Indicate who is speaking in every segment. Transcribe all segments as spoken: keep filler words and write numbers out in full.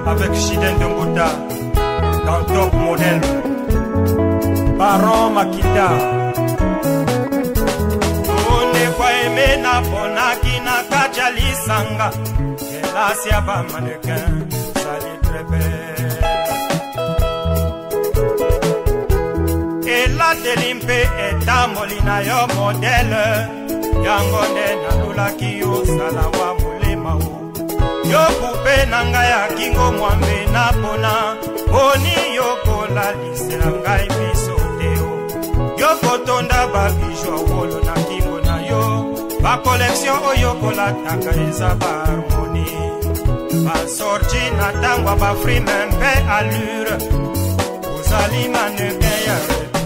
Speaker 1: avec Chiden Dongota dans Top Model. Baron Makita One kwa eme na ponaki na kajali sanga. Hélas y'a pas mannequin, ça l'est très belle. Et la telimpe est à molina yo modèle. Yangonde na lulaki yo salawa mulema o. Yo coupe nanga ya kingo mwambe na pona. Oni yo kola lisela ngai biso teo. Yo kotonda ba bijou wolo na kingo na yo. Ba collection oyo kola taka eza ba harmonie. Ba sorti na tangwa ba free mempe allure. Ozali mannequin ya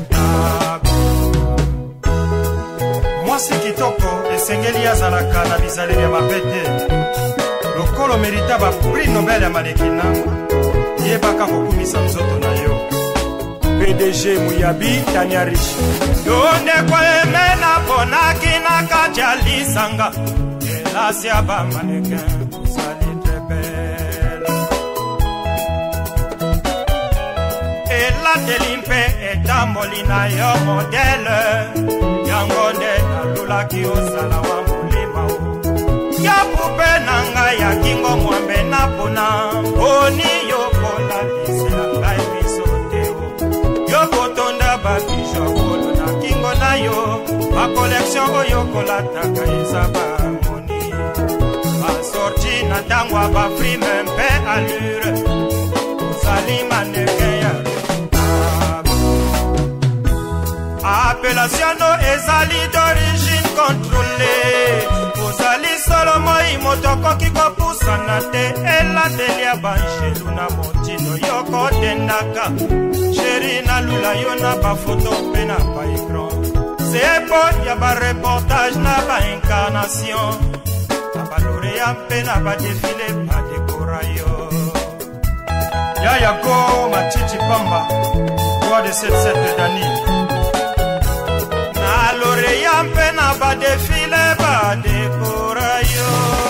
Speaker 1: mwasi kitoko esengeli azalaka na bizaleli ya mapete. Lokolo merita ba prix Nobel ya manekina. Yebaka kokumisa nzoto na yo. P D G Muyabi Tania Rich Yonde kwa emena ponaki na kajali sanga. Hélas y'a pas mannequin, ça l'est très belle. Et la telimpe est à molina yo modèle. Yangonde na lulaki osala wa mulima o. Ya pupe nanga ya kingo mwambe na pona. Oni yo kola lisela ngai biso teo. Yo kotonda ba bijou wolo na kingo na yo. Ba collection oyo kola taka eza ba harmonie. Ba sorti na tangwa ba free mempe allure. Ozali mannequin ya appellation ezali d'origine contrôlée. Ozali solo moi motoko kiko pusana te. Elateli ya banjelu na motino yoko tendaka. Chéri na lula yo na ba photo pe na ba écran. C'est bon ya ba reportage na ba incarnation. Na ba lauréat pe na ba défilé ba décora yo. Ya ya go Machichi Pamba roi de sept sept de Dani. L'oreille pena ba défilé ba décora yo.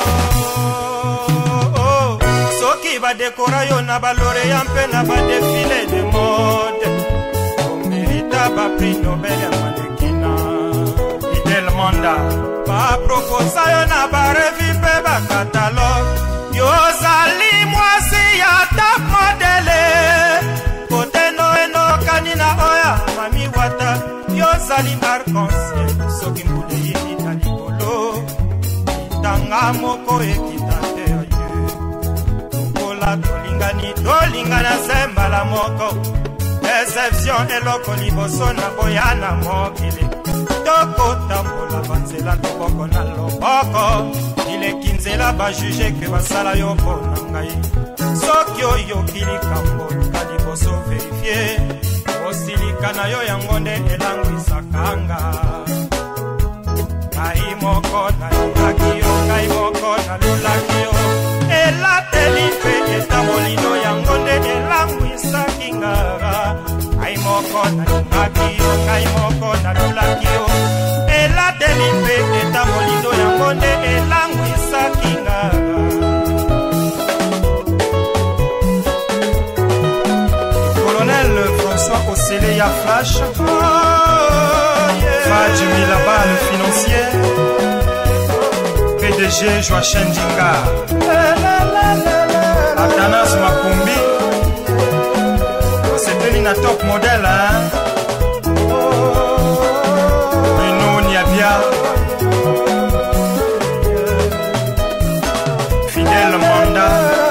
Speaker 1: Oh, soki ba décora yo na ba l'oreille pena ba défilé de mode. On mérite ba prix Nobel ya manekina. Fidel Manda ba proposa yo na ba revue pe ba catalogue. Yo sali mwasi ya top modele. Kote no eno kanina oya mami wata. Yo sali arc-en-ciel, soki mbule yinita likolo. Itanga moko ekitate oye. Tukola tolingani, tolingana sembala moko. Exception eloko liboso na boyana mokili. Toko tambola banzela loboko na loboko. Ile kinzela ba juge ke basala yo pona ngai. Soki oyo kili kambo kaliboso verifier. Osilika na yo yangonde elangwisa kanga. Kai moko na lulaki yo, kai moko na lulaki yo. Ela telipe eta molino yangonde elangwisa kingara. Kai moko na lulaki yo, kai moko na lulaki yo. Ela telipe eta molino yangonde elangwisa kingara. Océlé ya Flash, oh, yeah. Fadji Milaba le financier, P D G Joachim Dinga, Atanas Makumbi. C'était une top modèle, hein. Bruno Niabia, Fidel Manda.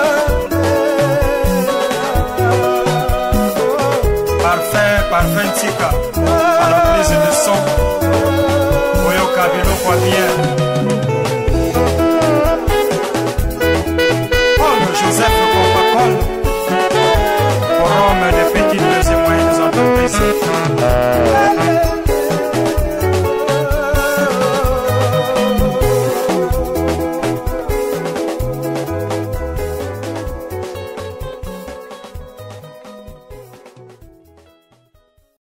Speaker 1: Parfum Tika à la prise de son. Oyo Kabilo quoi bien. Paul Joseph Compacol. Forum des petites et moyennes entreprises.